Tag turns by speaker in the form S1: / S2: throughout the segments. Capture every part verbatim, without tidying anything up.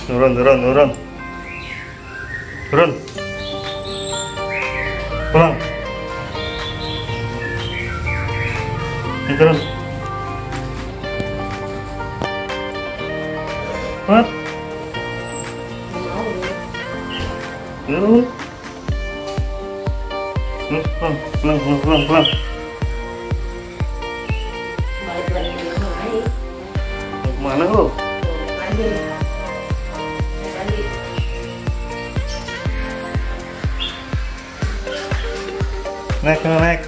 S1: Turun, turun, turun. Turun. Pulang. Ini turun. What? Turun. Pulang, pulang, pulang, pulang, pulang, pulang.
S2: Balik lagi ke rumah naik.
S1: Mau kemana lu?
S2: Mandi. Mandi.
S1: Naik, naik,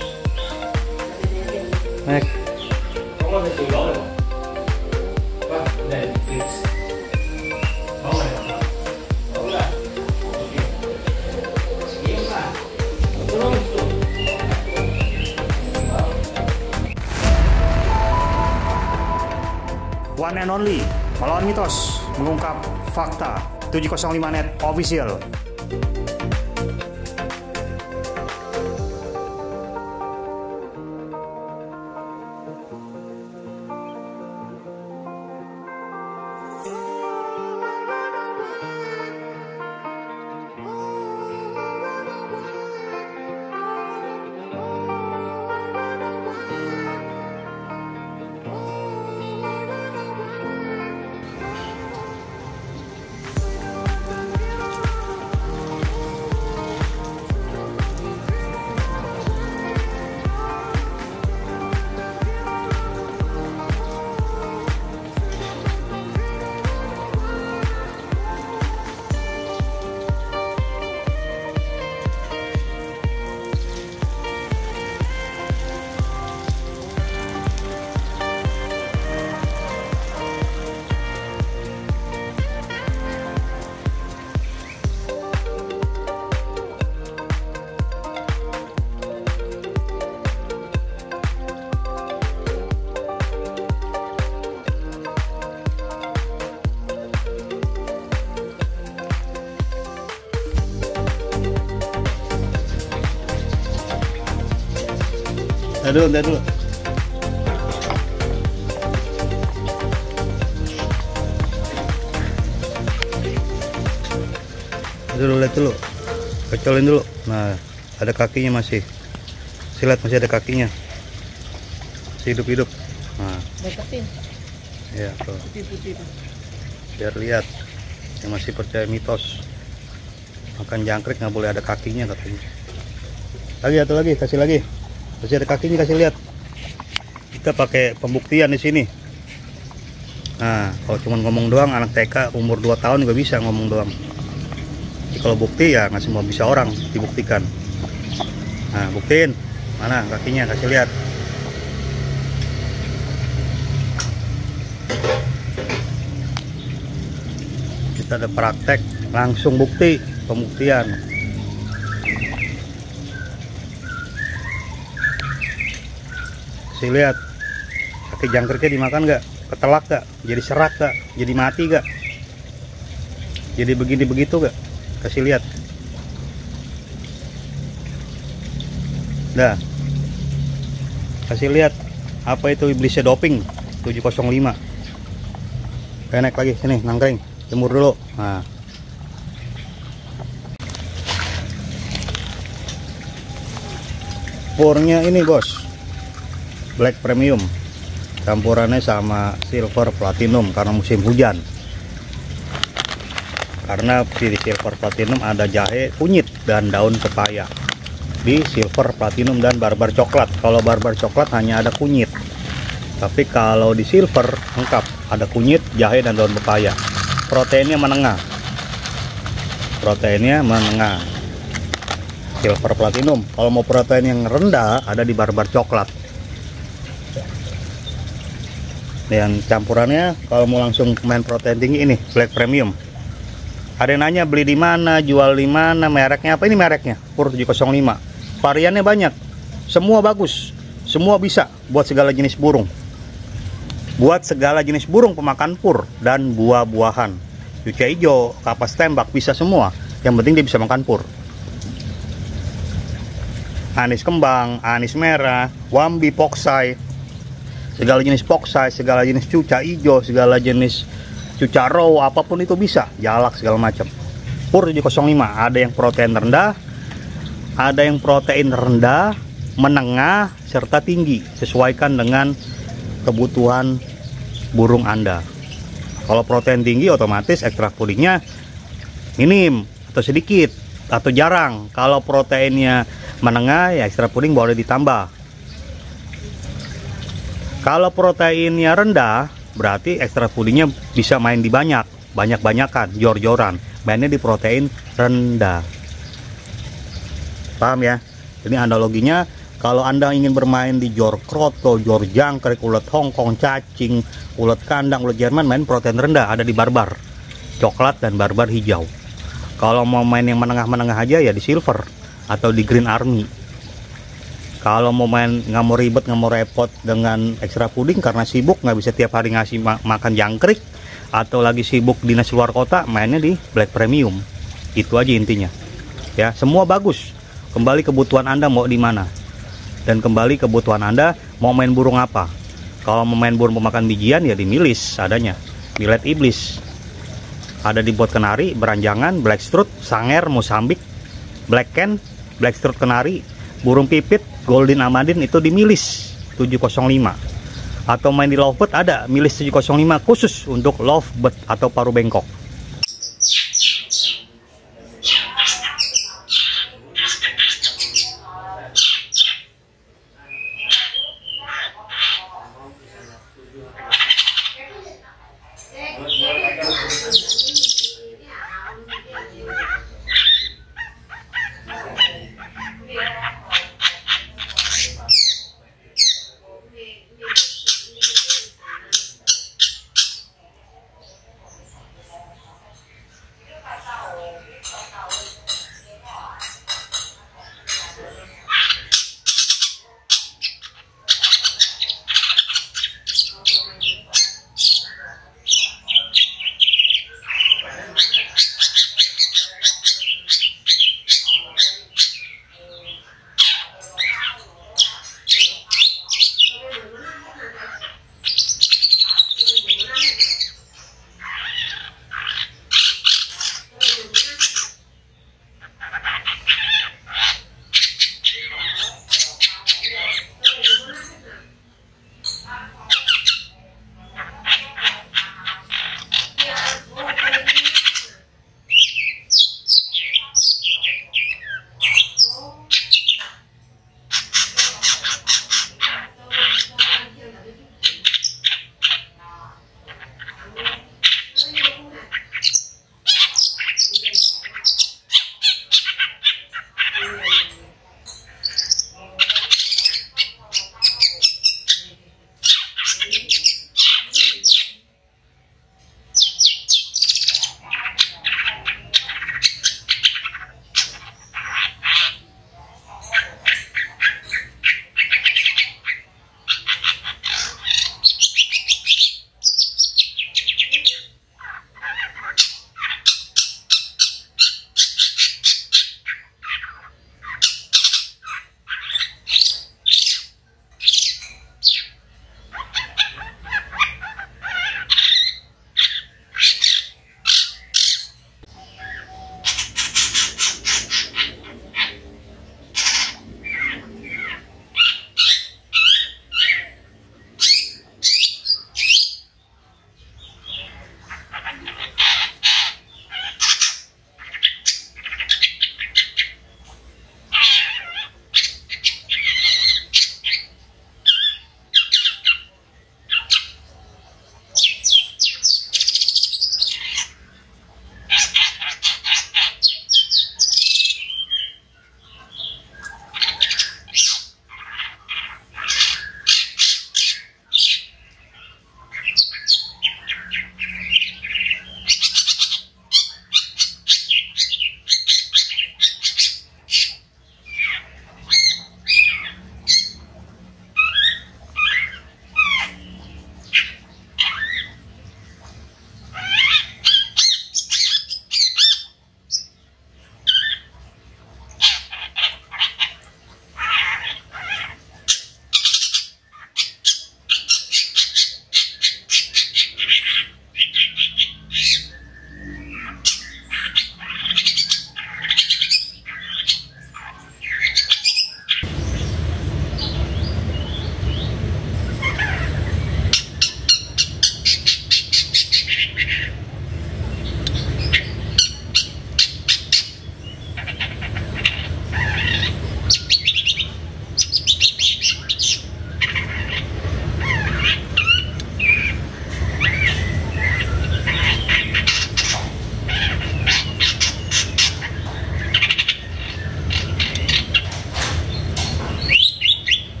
S1: naik.
S3: Có có thể từ đó được không? Vâng, để fix. Có này không? Có là. Ok. Iya Pak. Belum itu.
S4: One and only, melawan mitos, mengungkap fakta. tujuh nol lima net Official.
S1: Lihat dulu, lihat dulu. Lihat dulu, lihat dulu. Kecolin dulu. Nah, ada kakinya masih. Silat masih ada kakinya. Masih hidup-hidup. Nah,
S2: Deketin.
S1: ya tuh.
S2: Putih-putih tuh.
S1: Biar lihat. Yang masih percaya mitos. Makan jangkrik nggak boleh ada kakinya katanya. Lagi atau lagi, kasih lagi. Masih ada kakinya, kasih lihat. Kita pakai pembuktian di sini. Nah, kalau cuma ngomong doang, anak T K umur dua tahun juga bisa ngomong doang. Jadi kalau bukti ya nggak semua bisa orang dibuktikan. Nah, buktiin. Mana kakinya, kasih lihat. Kita ada praktek, langsung bukti, pembuktian. Kasih lihat. Kaki jangkriknya dimakan nggak? Ketelak nggak? Jadi serak nggak? Jadi mati nggak? Jadi begini begitu nggak? Kasih lihat. Dah. Kasih lihat. Apa itu iblisnya doping? tujuh nol lima. Oke, naik lagi sini, nangkring. Jemur dulu. Nah. Purnya ini, Bos. Black Premium. Campurannya sama Silver Platinum karena musim hujan. Karena di Silver Platinum ada jahe, kunyit dan daun pepaya. Di Silver Platinum dan Barbar Coklat. Kalau Barbar Coklat hanya ada kunyit. Tapi kalau di Silver lengkap, ada kunyit, jahe dan daun pepaya. Proteinnya menengah. Proteinnya menengah. Silver Platinum. Kalau mau protein yang rendah ada di Barbar Coklat. Dan campurannya kalau mau langsung main protein tinggi ini Black Premium. Ada yang nanya beli di mana, jual di mana, mereknya apa? Ini mereknya Pur tujuh nol lima. Variannya banyak. Semua bagus. Semua bisa buat segala jenis burung. Buat segala jenis burung pemakan pur dan buah-buahan. Cuca hijau, kapas tembak bisa semua. Yang penting dia bisa makan pur. Anis kembang, anis merah, wambi, poksai, segala jenis poksai, segala jenis cuca hijau, segala jenis cucaro, apapun itu bisa, jalak segala macam. Pur tujuh nol lima ada yang protein rendah, ada yang protein rendah, menengah, serta tinggi, sesuaikan dengan kebutuhan burung Anda. Kalau protein tinggi otomatis ekstrak pudingnya minim atau sedikit atau jarang. Kalau proteinnya menengah ya ekstrak puding boleh ditambah. Kalau proteinnya rendah berarti ekstrak pudingnya bisa main di banyak, banyak-banyakan, jor-joran. Mainnya di protein rendah. Paham ya? Ini analoginya, kalau Anda ingin bermain di jor kroto, jor jangkrik, ulet Hongkong, cacing, ulet kandang, ulet Jerman, main protein rendah, ada di barbar coklat dan barbar hijau. Kalau mau main yang menengah-menengah aja ya di silver atau di green army. Kalau mau main nggak mau ribet, nggak mau repot dengan ekstra puding karena sibuk nggak bisa tiap hari ngasih ma makan jangkrik, atau lagi sibuk dinas luar kota, mainnya di black premium. Itu aja intinya. Ya, semua bagus. Kembali kebutuhan Anda mau di mana. Dan kembali kebutuhan Anda mau main burung apa. Kalau mau main burung pemakan bijian ya di milis adanya. Millet iblis. Ada di bot kenari, beranjangan, blackstrut, sanger, mosambik, black can, blackstrut kenari, burung pipit, golden amadin itu di milis tujuh nol lima. Atau main di lovebird ada milis tujuh nol lima khusus untuk lovebird atau paru bengkok.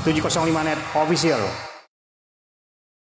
S4: tujuh nol lima Net Official.